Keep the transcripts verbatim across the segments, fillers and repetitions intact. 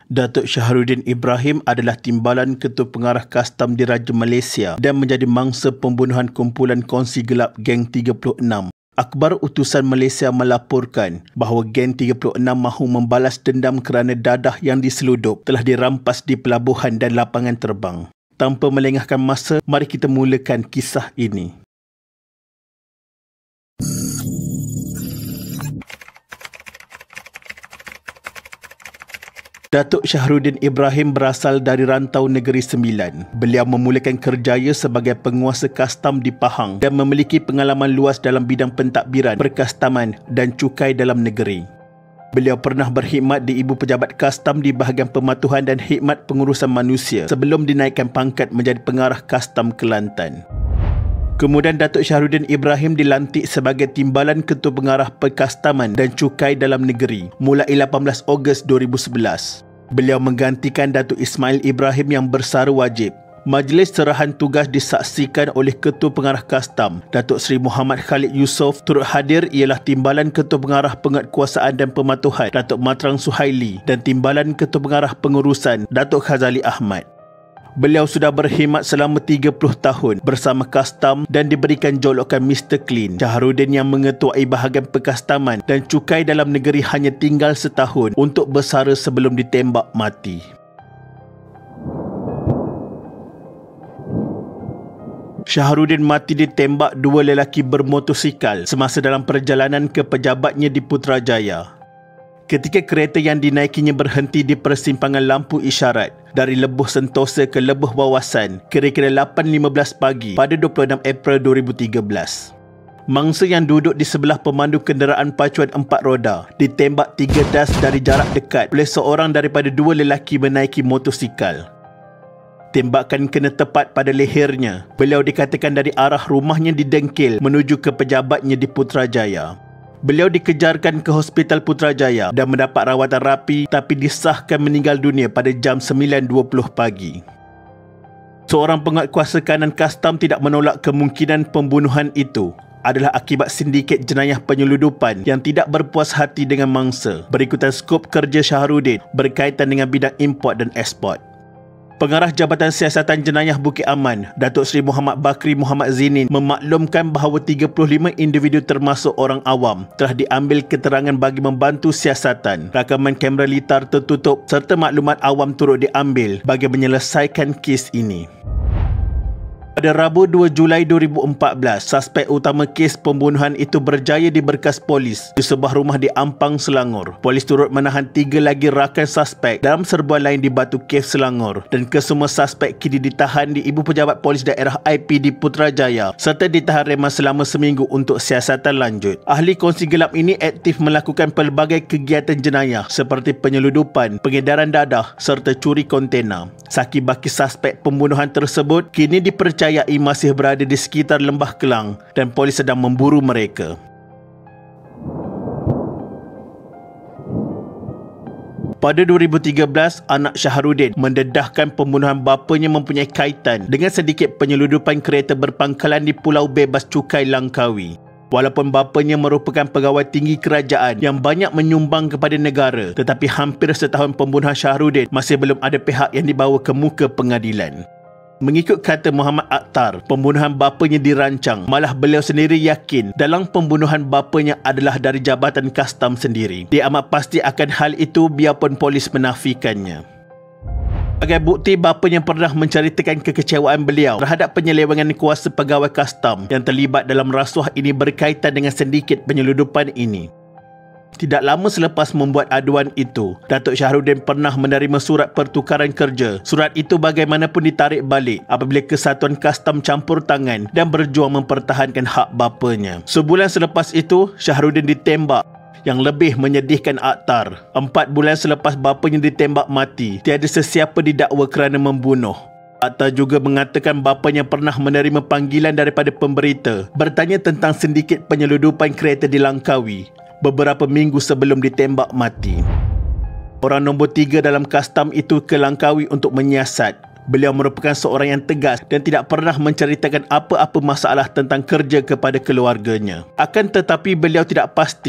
Datuk Shahruddin Ibrahim adalah Timbalan Ketua Pengarah Kastam Diraja Malaysia dan menjadi mangsa pembunuhan kumpulan kongsi gelap Geng tiga puluh enam. Akhbar Utusan Malaysia melaporkan bahawa Geng tiga puluh enam mahu membalas dendam kerana dadah yang diseludup telah dirampas di pelabuhan dan lapangan terbang. Tanpa melengahkan masa, mari kita mulakan kisah ini. Datuk Shahruddin Ibrahim berasal dari rantau Negeri Sembilan. Beliau memulakan kerjaya sebagai penguasa kastam di Pahang dan memiliki pengalaman luas dalam bidang pentadbiran, perkastaman dan cukai dalam negeri. Beliau pernah berkhidmat di Ibu Pejabat Kastam di bahagian pematuhan dan khidmat pengurusan manusia sebelum dinaikkan pangkat menjadi pengarah kastam Kelantan. Kemudian Datuk Shahruddin Ibrahim dilantik sebagai Timbalan Ketua Pengarah Perkastaman dan Cukai dalam Negeri mulai lapan belas Ogos dua ribu sebelas. Beliau menggantikan Datuk Ismail Ibrahim yang bersara wajib. Majlis serahan tugas disaksikan oleh Ketua Pengarah Kastam, Datuk Seri Muhammad Khalid Yusof. Turut hadir ialah Timbalan Ketua Pengarah Penguatkuasaan dan Pematuhan, Datuk Matrang Suhaili, dan Timbalan Ketua Pengarah Pengurusan, Datuk Khazali Ahmad. Beliau sudah berkhidmat selama tiga puluh tahun bersama Kastam dan diberikan jolokan Mister Clean. Shahruddin yang mengetuai bahagian perkastaman dan cukai dalam negeri hanya tinggal setahun untuk bersara sebelum ditembak mati. Shahruddin mati ditembak dua lelaki bermotosikal semasa dalam perjalanan ke pejabatnya di Putrajaya. Ketika kereta yang dinaikinya berhenti di persimpangan lampu isyarat dari Lebuh Sentosa ke Lebuh Wawasan kira-kira lapan lima belas pagi pada dua puluh enam April dua ribu tiga belas. Mangsa yang duduk di sebelah pemandu kenderaan pacuan empat roda ditembak tiga das dari jarak dekat oleh seorang daripada dua lelaki menaiki motosikal. Tembakan kena tepat pada lehernya. Beliau dikatakan dari arah rumahnya di Dengkil menuju ke pejabatnya di Putrajaya. Beliau dikejarkan ke Hospital Putrajaya dan mendapat rawatan rapi tapi disahkan meninggal dunia pada jam sembilan dua puluh pagi. Seorang penguatkuasa kanan kastam tidak menolak kemungkinan pembunuhan itu adalah akibat sindiket jenayah penyeludupan yang tidak berpuas hati dengan mangsa. Berikutan skop kerja Shahruddin berkaitan dengan bidang import dan ekspor. Pengarah Jabatan Siasatan Jenayah Bukit Aman, Datuk Seri Muhammad Bakri Muhammad Zinin memaklumkan bahawa tiga puluh lima individu termasuk orang awam telah diambil keterangan bagi membantu siasatan. Rakaman kamera litar tertutup serta maklumat awam turut diambil bagi menyelesaikan kes ini. Pada Rabu dua Julai dua ribu empat belas, suspek utama kes pembunuhan itu berjaya diberkas polis di sebuah rumah di Ampang, Selangor. Polis turut menahan tiga lagi rakan suspek dalam serbuan lain di Batu Cave, Selangor, dan kesemua suspek kini ditahan di Ibu Pejabat Polis Daerah I P di Putrajaya serta ditahan reman selama seminggu untuk siasatan lanjut. Ahli kongsi gelap ini aktif melakukan pelbagai kegiatan jenayah seperti penyeludupan, pengedaran dadah serta curi kontena. Saki baki suspek pembunuhan tersebut kini dipercayai masih berada di sekitar Lembah Kelang dan polis sedang memburu mereka. Pada dua ribu tiga belas, anak Shahruddin mendedahkan pembunuhan bapanya mempunyai kaitan dengan sedikit penyeludupan kereta berpangkalan di Pulau Bebas Cukai Langkawi. Walaupun bapanya merupakan pegawai tinggi kerajaan yang banyak menyumbang kepada negara, tetapi hampir setahun pembunuhan Shahruddin masih belum ada pihak yang dibawa ke muka pengadilan. Mengikut kata Muhammad Akhtar, pembunuhan bapanya dirancang, malah beliau sendiri yakin dalam pembunuhan bapanya adalah dari Jabatan Kastam sendiri. Dia amat pasti akan hal itu biarpun polis menafikannya. Sebagai bukti, bapanya pernah menceritakan kekecewaan beliau terhadap penyelewengan kuasa pegawai kastam yang terlibat dalam rasuah ini berkaitan dengan sindiket penyeludupan ini. Tidak lama selepas membuat aduan itu, Datuk Shahruddin pernah menerima surat pertukaran kerja. Surat itu bagaimanapun ditarik balik apabila Kesatuan Kastam campur tangan dan berjuang mempertahankan hak bapanya. Sebulan selepas itu, Shahruddin ditembak. Yang lebih menyedihkan Akhtar, empat bulan selepas bapanya ditembak mati, tiada sesiapa didakwa kerana membunuh. Akhtar juga mengatakan bapanya pernah menerima panggilan daripada pemberita bertanya tentang sindiket penyeludupan kereta di Langkawi beberapa minggu sebelum ditembak mati. Orang nombor tiga dalam kastam itu ke Langkawi untuk menyiasat. Beliau merupakan seorang yang tegas dan tidak pernah menceritakan apa-apa masalah tentang kerja kepada keluarganya. Akan tetapi beliau tidak pasti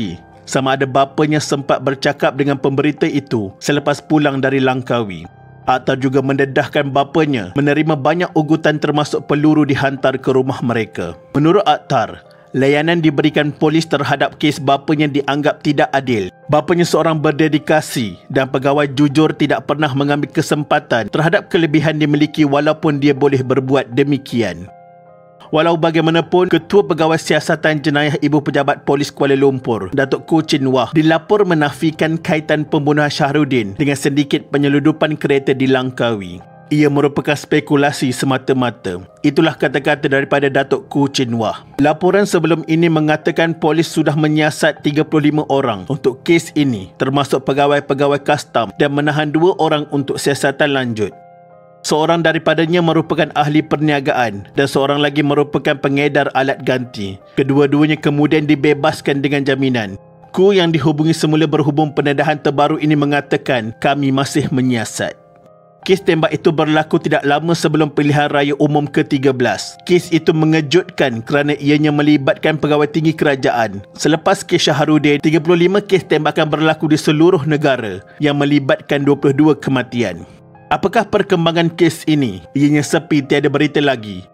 sama ada bapanya sempat bercakap dengan pemberita itu selepas pulang dari Langkawi. Akhtar juga mendedahkan bapanya menerima banyak ugutan termasuk peluru dihantar ke rumah mereka. Menurut Akhtar, layanan diberikan polis terhadap kes bapanya dianggap tidak adil. Bapanya seorang berdedikasi dan pegawai jujur tidak pernah mengambil kesempatan terhadap kelebihan dimiliki walaupun dia boleh berbuat demikian. Walau bagaimanapun, Ketua Pegawai Siasatan Jenayah Ibu Pejabat Polis Kuala Lumpur, Datuk Khoo Chin Wah, dilapor menafikan kaitan pembunuhan Shahruddin dengan sindiket penyeludupan kereta di Langkawi. Ia merupakan spekulasi semata-mata. Itulah kata-kata daripada Datuk Khoo Chin Wah. Laporan sebelum ini mengatakan polis sudah menyiasat tiga puluh lima orang untuk kes ini, termasuk pegawai-pegawai kastam, dan menahan dua orang untuk siasatan lanjut. Seorang daripadanya merupakan ahli perniagaan dan seorang lagi merupakan pengedar alat ganti. Kedua-duanya kemudian dibebaskan dengan jaminan. Khoo yang dihubungi semula berhubung pendedahan terbaru ini mengatakan, kami masih menyiasat. Kes tembak itu berlaku tidak lama sebelum pilihan raya umum ke tiga belas. Kes itu mengejutkan kerana ianya melibatkan pegawai tinggi kerajaan. Selepas kes Shahruddin, tiga puluh lima kes tembakan berlaku di seluruh negara yang melibatkan dua puluh dua kematian. Apakah perkembangan kes ini? Ianya sepi, tiada berita lagi.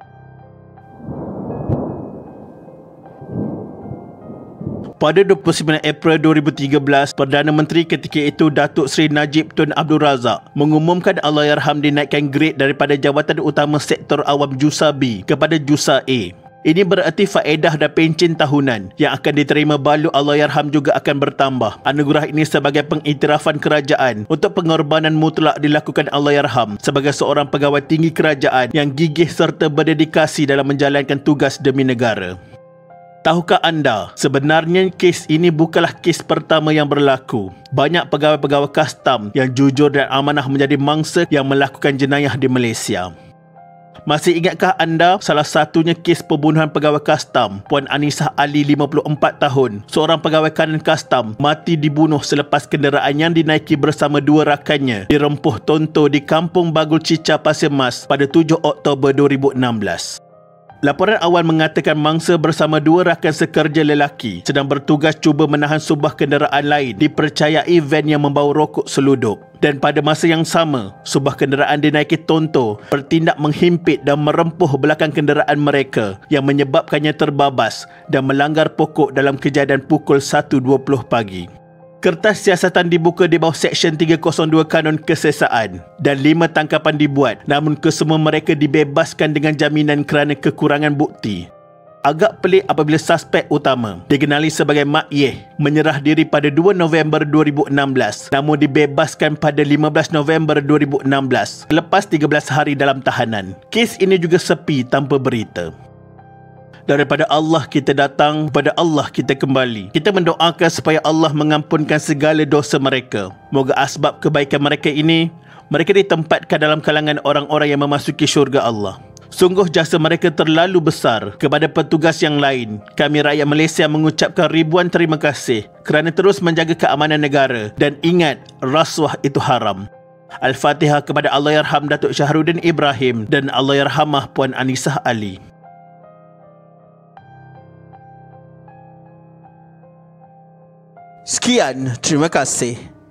Pada dua puluh sembilan April dua ribu tiga belas, Perdana Menteri ketika itu Datuk Seri Najib Tun Abdul Razak mengumumkan Allahyarham dinaikkan grade daripada Jabatan Utama Sektor Awam Jusa B kepada Jusa A. Ini bererti faedah dan pencen tahunan yang akan diterima Balu Allahyarham juga akan bertambah. Anugerah ini sebagai pengiktirafan kerajaan untuk pengorbanan mutlak dilakukan Allahyarham sebagai seorang pegawai tinggi kerajaan yang gigih serta berdedikasi dalam menjalankan tugas demi negara. Tahukah anda, sebenarnya kes ini bukanlah kes pertama yang berlaku. Banyak pegawai-pegawai kastam yang jujur dan amanah menjadi mangsa yang melakukan jenayah di Malaysia. Masih ingatkah anda salah satunya kes pembunuhan pegawai kastam, Puan Anisah Ali lima puluh empat tahun, seorang pegawai kanan kastam, mati dibunuh selepas kenderaan yang dinaiki bersama dua rakannya dirempuh tonto di Kampung Bagul Cica, Pasir Mas pada tujuh Oktober dua ribu enam belas. Laporan awal mengatakan mangsa bersama dua rakan sekerja lelaki sedang bertugas cuba menahan sebuah kenderaan lain dipercayai van yang membawa rokok seludup. Dan pada masa yang sama, sebuah kenderaan dinaiki tonto bertindak menghimpit dan merempuh belakang kenderaan mereka yang menyebabkannya terbabas dan melanggar pokok dalam kejadian pukul satu dua puluh pagi. Kertas siasatan dibuka di bawah Seksyen tiga kosong dua Kanun Kesesaan dan lima tangkapan dibuat, namun kesemua mereka dibebaskan dengan jaminan kerana kekurangan bukti. Agak pelik apabila suspek utama, dikenali sebagai Mak Yeh, menyerah diri pada dua November dua ribu enam belas namun dibebaskan pada lima belas November dua ribu enam belas lepas tiga belas hari dalam tahanan. Kes ini juga sepi tanpa berita. Daripada Allah kita datang, pada Allah kita kembali. Kita mendoakan supaya Allah mengampunkan segala dosa mereka. Moga asbab kebaikan mereka ini, mereka ditempatkan dalam kalangan orang-orang yang memasuki syurga Allah. Sungguh jasa mereka terlalu besar. Kepada petugas yang lain, kami rakyat Malaysia mengucapkan ribuan terima kasih kerana terus menjaga keamanan negara. Dan ingat, rasuah itu haram. Al-Fatihah kepada Allahyarham Datuk Shahruddin Ibrahim dan Allahyarhamah Puan Anisah Ali. Sekian, terima kasih.